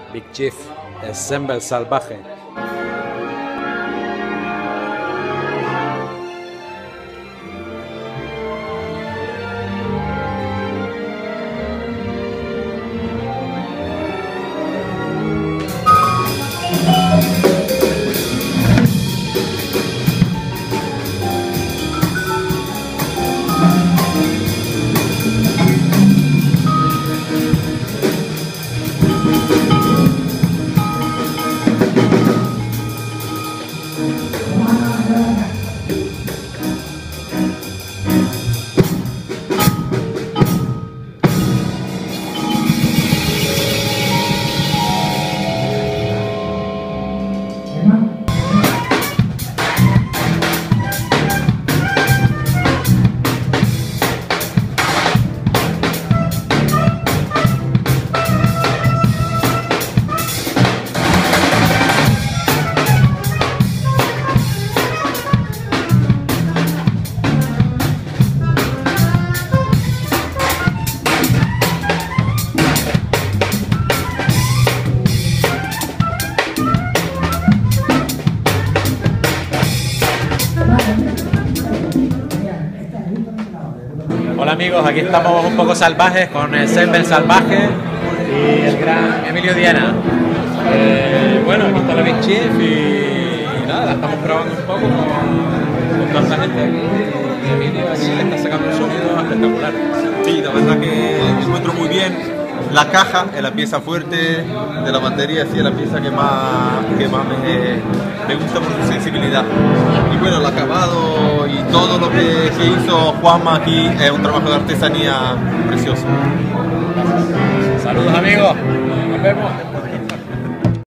Big Chief, Ensemble Salvaje. Hola amigos, aquí estamos un poco salvajes con el Ensemble Salvaje y el gran Emilio Diana. Bueno, aquí está la Big Chief y nada, la estamos probando un poco con toda esta gente aquí y Emilio aquí le está sacando un sonido espectacular. Sí, la verdad que encuentro muy bien. La caja es la pieza fuerte de la batería, sí, es la pieza que más me gusta por su sensibilidad. Y bueno, el acabado y todo lo que hizo Juanma aquí es un trabajo de artesanía precioso. Saludos amigos, nos vemos.